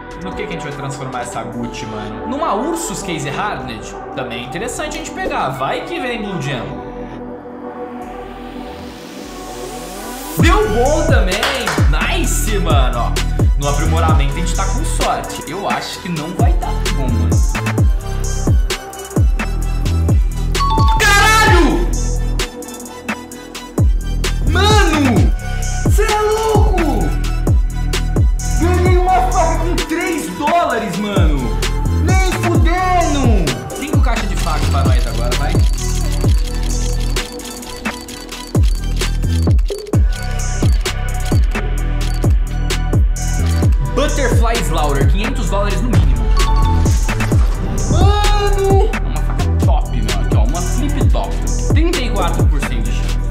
No que a gente vai transformar essa Gucci, mano? Numa Ursus Case Hardened? Também é interessante a gente pegar. Vai que vem Blue Gem. Deu bom também. Nice, mano. Ó, no aprimoramento a gente tá com sorte. Eu acho que não vai dar bom, mano. Caralho! Mano! Cê é louco! Ganhei uma faca com $3, mano! Nem fudendo! 5 caixas de faca pra nós agora, vai. Butterfly Slaughter, $500 no mínimo. Mano! Uma faca top, meu. Aqui, ó, uma flip top. 34% de chance.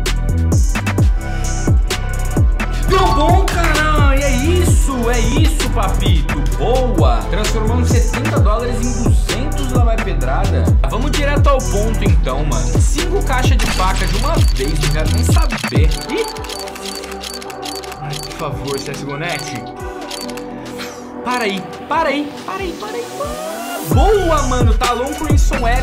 Deu bom, caralho! É isso, papito. Boa! Transformamos $70 em 200 lá vai pedrada. Vamos direto ao ponto, então, mano. 5 caixas de faca de uma vez, não quero nem saber. Ih! Ai, por favor, CSGO.net. Para aí. Boa, mano. Talon Crimson Web,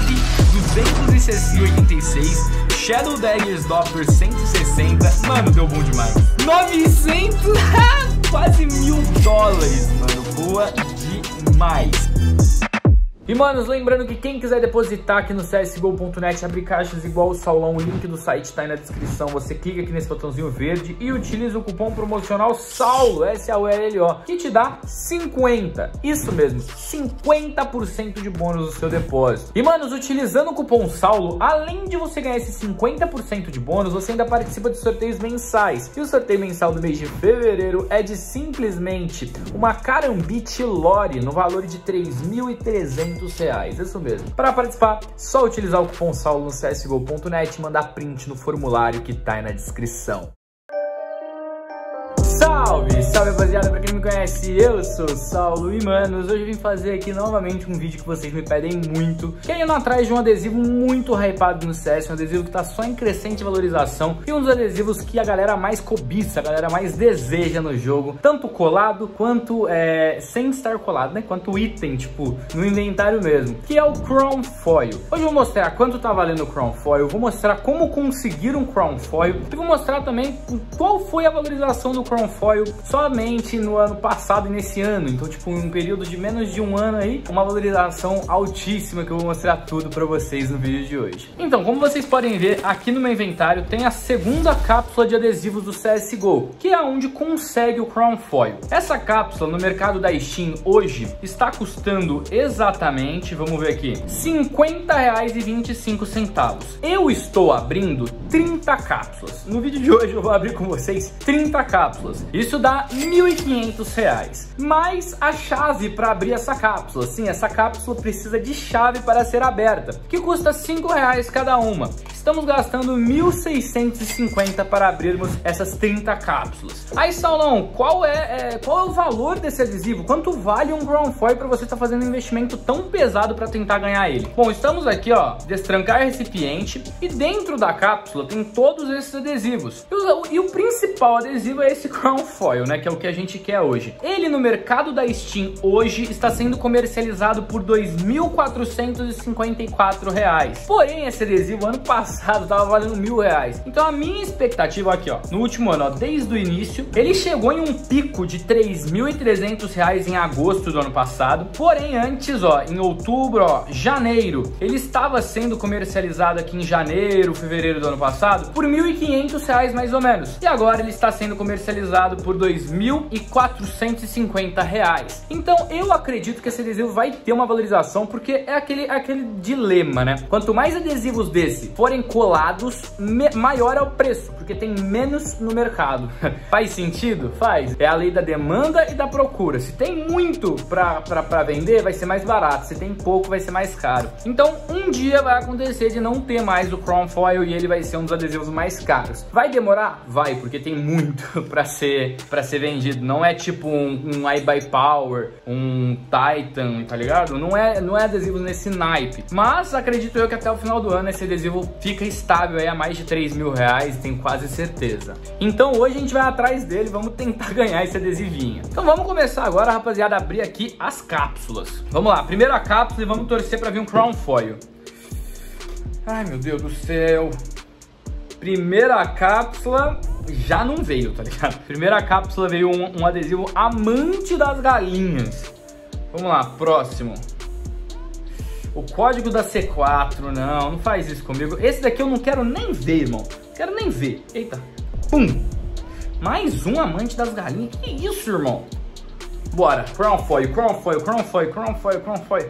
286. Shadow Daggers Doppler, 160. Mano, deu bom demais. 900. Quase $1000, mano. Boa demais. E, manos, lembrando que quem quiser depositar aqui no CSGO.net, abrir caixas igual o Saulão, o link do site tá aí na descrição. Você clica aqui nesse botãozinho verde e utiliza o cupom promocional SAULO, SAULO, que te dá 50, isso mesmo, 50% de bônus no seu depósito. E, manos, utilizando o cupom SAULO, além de você ganhar esse 50% de bônus, você ainda participa de sorteios mensais. E o sorteio mensal do mês de fevereiro é de simplesmente uma Karambit Lore no valor de R$3.300. Isso mesmo. Para participar, só utilizar o cupom SAULO no CSGO.net e mandar print no formulário que tá aí na descrição. Salve, salve rapaziada, pra quem não me conhece, eu sou o Saulo e, manos, hoje eu vim fazer aqui novamente um vídeo que vocês me pedem muito, que é indo atrás de um adesivo muito hypado no CS, um adesivo que tá só em crescente valorização e um dos adesivos que a galera mais cobiça, a galera mais deseja no jogo, tanto colado quanto sem estar colado, né, quanto item, tipo, no inventário mesmo, que é o Chrome Foil. Hoje eu vou mostrar quanto tá valendo o Chrome Foil, vou mostrar como conseguir um Chrome Foil e vou mostrar também qual foi a valorização do Chrome Foil somente no ano passado e nesse ano. Então, tipo, em um período de menos de um ano aí, uma valorização altíssima que eu vou mostrar tudo pra vocês no vídeo de hoje. Então, como vocês podem ver, aqui no meu inventário tem a segunda cápsula de adesivos do CSGO, que é onde consegue o Chrome Foil. Essa cápsula no mercado da Steam hoje está custando exatamente, vamos ver aqui, R$50,25. Eu estou abrindo 30 cápsulas. No vídeo de hoje eu vou abrir com vocês 30 cápsulas. Isso dá R$1.500, mais a chave para abrir essa cápsula. Sim, essa cápsula precisa de chave para ser aberta, que custa R$5 cada uma. Estamos gastando R$1.650 para abrirmos essas 30 cápsulas. Aí, Saulão, qual é o valor desse adesivo? Quanto vale um Chrome Foil para você estar fazendo um investimento tão pesado para tentar ganhar ele? Bom, estamos aqui, ó, destrancar recipiente, e dentro da cápsula tem todos esses adesivos. E o principal adesivo é esse Chrome Foil, né, que é o que a gente quer hoje. Ele no mercado da Steam hoje está sendo comercializado por R$2.454. Porém, esse adesivo ano passado tava valendo R$1.000. Então a minha expectativa aqui, ó, no último ano, ó, desde o início, ele chegou em um pico de R$3.300 em agosto do ano passado. Porém, antes, ó, em outubro, ó, janeiro, ele estava sendo comercializado aqui em janeiro, fevereiro do ano passado por R$1.500 mais ou menos. E agora ele está sendo comercializado por R$2.450. Então eu acredito que esse adesivo vai ter uma valorização, porque é aquele dilema, né? Quanto mais adesivos desse forem colados, maior é o preço, porque tem menos no mercado. Faz sentido? Faz. É a lei da demanda e da procura. Se tem muito pra vender, vai ser mais barato. Se tem pouco, vai ser mais caro. Então um dia vai acontecer de não ter mais o Chrome Foil e ele vai ser um dos adesivos mais caros. Vai demorar? Vai, porque tem muito pra ser pra ser vendido. Não é tipo um iBuyPower, um Titan, tá ligado? Não é adesivo nesse naipe. Mas acredito eu que até o final do ano esse adesivo fica estável aí a mais de 3 mil reais, tenho quase certeza. Então hoje a gente vai atrás dele, vamos tentar ganhar esse adesivinho. Então vamos começar agora, rapaziada, a abrir aqui as cápsulas. Vamos lá, primeiro a cápsula e vamos torcer pra vir um Crown Foil. Ai, meu Deus do céu. Primeira cápsula já não veio, tá ligado? Primeira cápsula veio um adesivo Amante das Galinhas. Vamos lá, próximo. O código da C4, não faz isso comigo. Esse daqui eu não quero nem ver, irmão. Quero nem ver. Eita. Pum. Mais um Amante das Galinhas. Que isso, irmão? Bora. Crown Foil, Crown Foil, Crown Foil, Crown Foil, Crown Foil.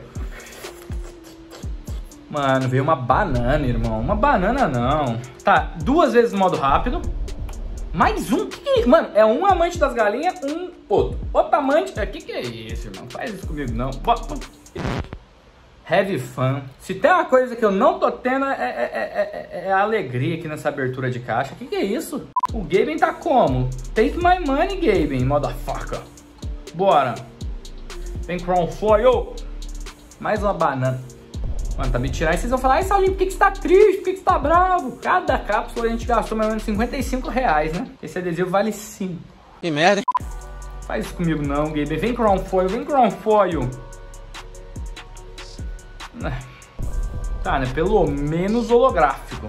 Mano, veio uma banana, irmão. Uma banana não. Tá, 2 vezes no modo rápido. Mais um. Mano, é um Amante das Galinhas, um outro. Outro amante. Que é isso, irmão? Faz isso comigo, não. Heavy Fun. Se tem uma coisa que eu não tô tendo é a alegria aqui nessa abertura de caixa. Que é isso? O Gaben tá como? Take my money, Gaben, motherfucker. Bora. Vem Crown Foil. Mais uma banana. Mano, tá me tirando. E vocês vão falar, ai, Saulinho, por que você tá triste? Por que você tá bravo? Cada cápsula a gente gastou mais ou menos 55 reais, né? Esse adesivo vale 5. Que merda, hein? Faz isso comigo não, Gaben. Vem Crown Foil, vem Crown Foil. Tá, né? Pelo menos holográfico.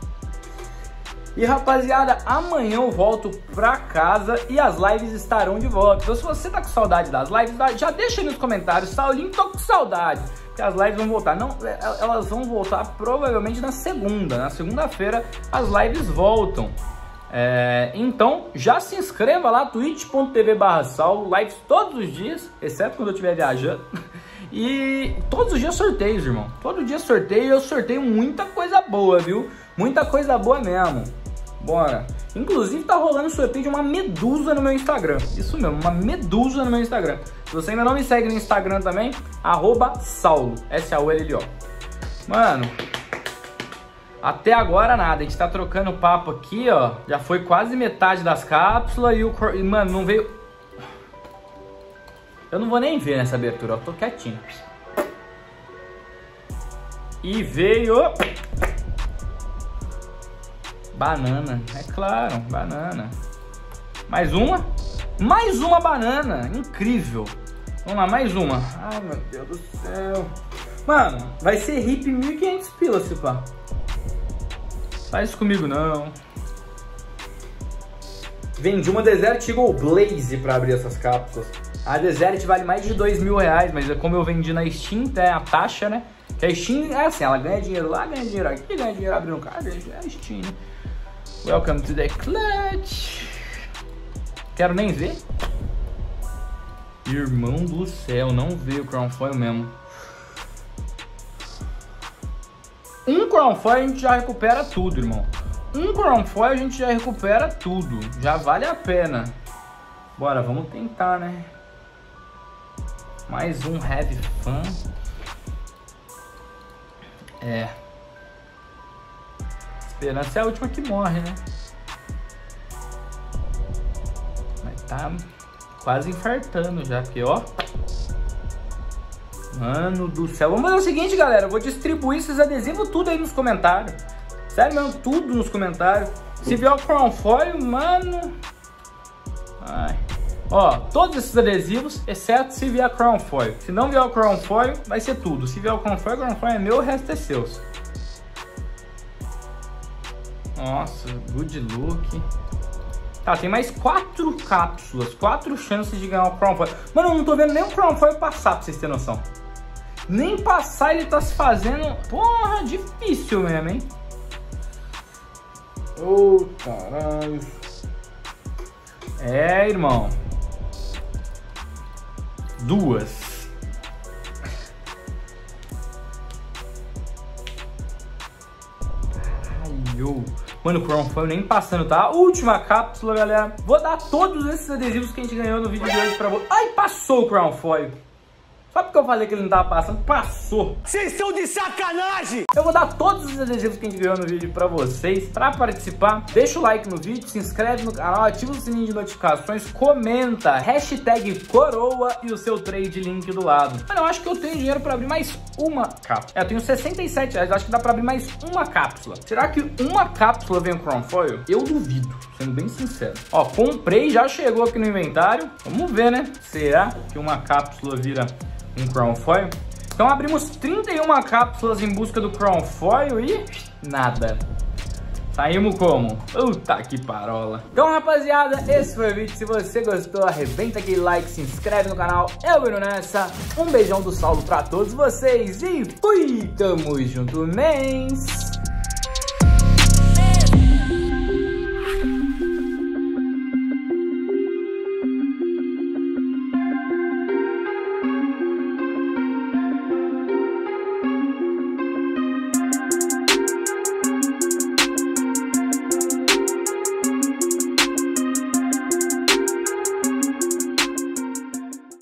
E rapaziada, amanhã eu volto pra casa e as lives estarão de volta. Então se você tá com saudade das lives, já deixa aí nos comentários. Saulinho, tô com saudade. Que as lives vão voltar. Não, elas vão voltar provavelmente na segunda. Na segunda-feira as lives voltam. Então já se inscreva lá, twitch.tv/Saulo. Lives todos os dias, exceto quando eu estiver viajando. E todos os dias sorteios, irmão. Todo dia sorteio e eu sorteio muita coisa boa, viu? Muita coisa boa mesmo. Bora. Inclusive tá rolando sorteio de uma medusa no meu Instagram. Isso mesmo, uma medusa no meu Instagram. Se você ainda não me segue no Instagram também, @Saulo, SAULLO. Mano, até agora nada. A gente tá trocando papo aqui, ó. Já foi quase metade das cápsulas e mano, não veio... Eu não vou nem ver nessa abertura, eu tô quietinho. E veio... Banana, é claro, banana. Mais uma? Mais uma banana, incrível. Vamos lá, mais uma. Ai, meu Deus do céu. Mano, vai ser hip 1.500 pila, se pá. Faz isso comigo, não. Vendi uma Desert Eagle Blaze pra abrir essas cápsulas. A Desert vale mais de 2 mil reais, mas como eu vendi na Steam, é a taxa, né? Que a Steam é assim, ela ganha dinheiro lá, ganha dinheiro aqui, ganha dinheiro abrindo carro, é a Steam, né? Welcome to the clutch. Quero nem ver. Irmão do céu, não veio o Crown Foil mesmo. Um Crown Foil a gente já recupera tudo, irmão. Um Crown Foil a gente já recupera tudo. Já vale a pena. Bora, vamos tentar, né? Mais um Heavy Fun. Esperança é a última que morre, né? Mas tá quase infartando já, porque ó... Mano do céu. Vamos fazer o seguinte, galera. Eu vou distribuir esses adesivos tudo aí nos comentários. Sério mesmo, tudo nos comentários. Se vier o Crown Foil, mano... Ai. Ó, todos esses adesivos, exceto se vier Crown Foil. Se não vier o Crown Foil, vai ser tudo. Se vier o Crown Foil é meu, o resto é seu. Nossa, good look. Tá, tem mais 4 cápsulas, 4 chances de ganhar o Crown Foil. Mano, eu não tô vendo nem o Crown Foil passar, pra vocês terem noção. Nem passar ele tá se fazendo... Porra, difícil mesmo, hein? Ô, caralho. É, irmão. 2. Caralho. Mano, o Crown Foil nem passando, tá? Última cápsula, galera. Vou dar todos esses adesivos que a gente ganhou no vídeo de hoje pra você. Ai, passou o Crown Foil. Só porque eu falei que ele não tava passando, passou. Vocês estão de sacanagem! Eu vou dar todos os adesivos que a gente ganhou no vídeo pra vocês. Pra participar, deixa o like no vídeo, se inscreve no canal, ativa o sininho de notificações, comenta, hashtag coroa e o seu trade link do lado. Mano, eu acho que eu tenho dinheiro pra abrir mais uma cápsula. Eu tenho 67 reais, acho que dá pra abrir mais uma cápsula. Será que uma cápsula vem com Crown Foil? Eu duvido, sendo bem sincero. Ó, comprei, já chegou aqui no inventário. Vamos ver, né? Será que uma cápsula vira um Crown Foil? Então abrimos 31 cápsulas em busca do Crown Foil e nada. Saímos como? Puta que parola. Então, rapaziada, esse foi o vídeo. Se você gostou, arrebenta aquele like, se inscreve no canal. Eu vou nessa. Um beijão do Saulo pra todos vocês e fui! Tamo junto, mens!